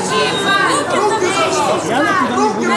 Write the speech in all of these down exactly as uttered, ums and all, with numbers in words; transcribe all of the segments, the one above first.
Я не буду.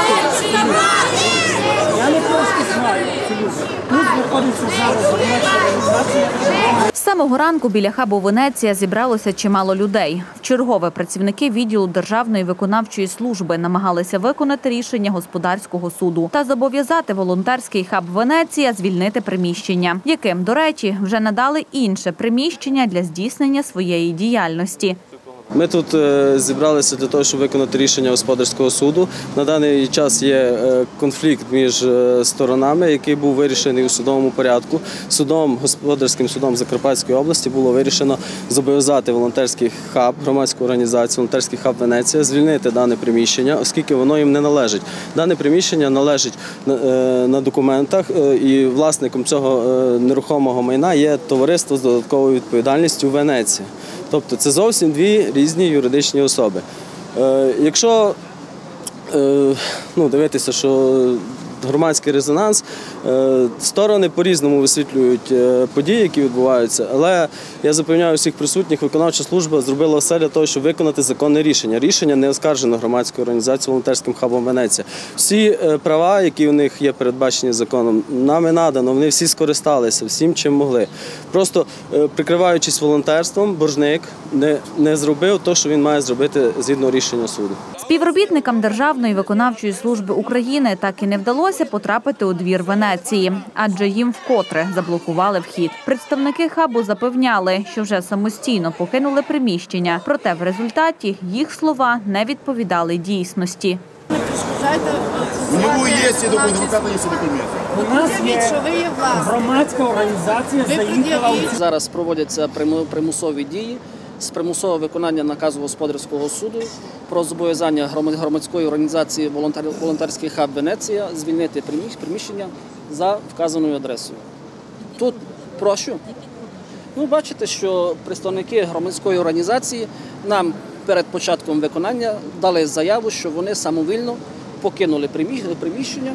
Я не просто знаю. Тут знаходиться зараз громадська організація. З самого ранку біля хабу «Венеція» зібралося чимало людей. Вчергове працівники відділу Державної виконавчої служби намагалися виконати рішення господарського суду та зобов'язати волонтерський хаб «Венеція» звільнити приміщення, яким, до речі, вже надали інше приміщення для здійснення своєї діяльності. Ми тут зібралися для того, щоб виконати рішення господарського суду. На даний час є конфлікт між сторонами, який був вирішений у судовому порядку. Судом, господарським судом Закарпатської області було вирішено зобов'язати волонтерський хаб, громадську організацію, волонтерський хаб «Венеція» звільнити дане приміщення, оскільки воно їм не належить. Дане приміщення належить на документах, і власником цього нерухомого майна є товариство з додатковою відповідальністю «Венеція». Тобто це зовсім дві різні юридичні особи. Е, якщо е, ну, дивитися, що громадський резонанс, е, сторони по-різному висвітлюють е, події, які відбуваються, але я запевняю всіх присутніх, виконавча служба зробила все для того, щоб виконати законне рішення. Рішення не оскаржено громадською організацією волонтерським хабом «Венеція». Всі е, права, які у них є передбачені законом, нами надано, вони всі скористалися всім, чим могли. Просто е, прикриваючись волонтерством, боржник не, не зробив те, що він має зробити згідно рішення суду. Співробітникам Державної виконавчої служби України так і не вдалося потрапити у двір «Венеції», адже їм вкотре заблокували вхід. Представники хабу запевняли, що вже самостійно покинули приміщення, проте в результаті їх слова не відповідали дійсності. У нього є ці документи, адвоката є ці документи. У нас є громадська організація, заїхала. Зараз проводяться примусові дії з примусового виконання наказу господарського суду про зобов'язання громадської організації «Волонтерський хаб «Венеція» звільнити приміщення за вказаною адресою. Тут про що? Ну, бачите, що представники громадської організації нам перед початком виконання дали заяву, що вони самовільно покинули приміщення,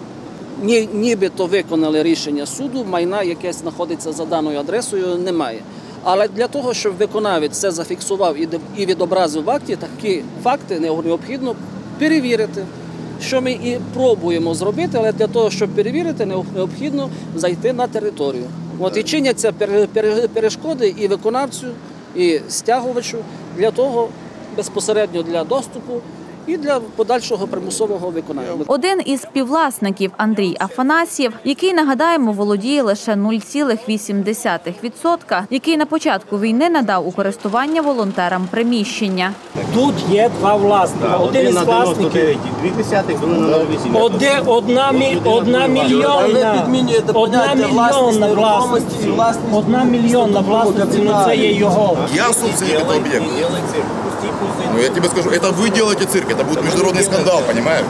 нібито виконали рішення суду, майна, яке знаходиться за даною адресою, немає. Але для того, щоб виконавець це зафіксував і відобразив в акті, такі факти необхідно перевірити, що ми і пробуємо зробити, але для того, щоб перевірити, необхідно зайти на територію. От і чиняться перешкоди і виконавцю, і стягувачу для того, безпосередньо для доступу і для подальшого примусового виконання. Один із співвласників Андрій Афанасьєв, який, нагадаємо, володіє лише нуль цілих вісім десятих відсотка, який на початку війни надав у користування волонтерам приміщення. Тут є два власника. Один із власників. Одна мільйонна власності. Одна мільйонна власності, ну це є його. Я собственник цього об'єкту. Ну, я тебе скажу, это вы делаете цирк, это будет международный скандал, понимаешь?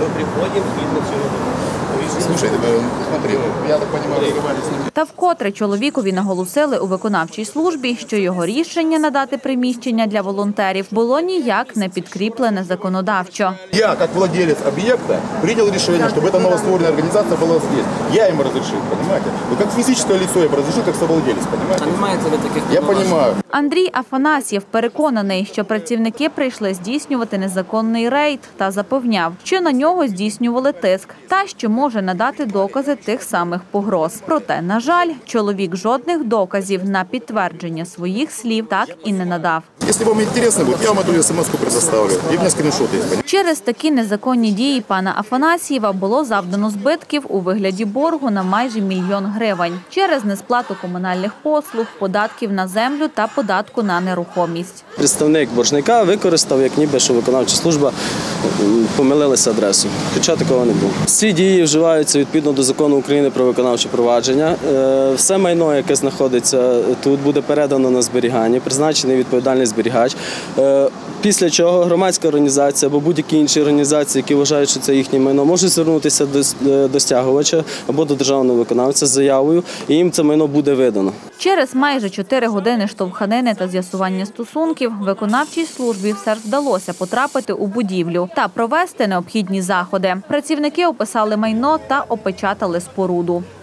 Слушай, смотри, я так понимаю, разговаривали с ним. Та вкотре чоловікові наголосили у виконавчій службі, що його рішення надати приміщення для волонтерів було ніяк не підкріплене законодавчо. Я, як владелець об'єкта, прийняв рішення, щоб ця новостворена організація була тут. Я їм розрішив, розумієте? Ну, як фізичне лицо я розрішив, як совладелець, розумієте? Понимаєте ви таких? Я розумію. Андрій Афанасьєв переконаний, що працівники прийшли здійснювати незаконний рейд та запевняв, що на нього здійснювали тиск та що може надати докази тих самих погроз. Проте, на жаль, чоловік жодних доказів на підтвердження своїх слів так і не надав. Якщо вам цікаво буде, я вам цю смс-ку предоставлю. І в мене скріншоти є. Через такі незаконні дії пана Афанасьєва було завдано збитків у вигляді боргу на майже мільйон гривень через несплату комунальних послуг, податків на землю та податку на нерухомість. Представник боржника використав, як ніби, що виконавча служба помилилася адресу. Хоча такого не було. Ці дії вживаються відповідно до закону України про виконавче провадження. Все майно, яке знаходиться тут, буде передано на зберігання, призначений відповідальний зберігач. Після чого громадська організація або будь-які інші організації, які вважають, що це їхнє майно, можуть звернутися до, до стягувача або до державного виконавця з заявою, і їм це майно буде видано. Через майже чотири години штовханини та з'ясування стосунків виконавчій службі все ж вдалося потрапити у будівлю та провести необхідні заходи. Працівники описали майно та опечатали споруду.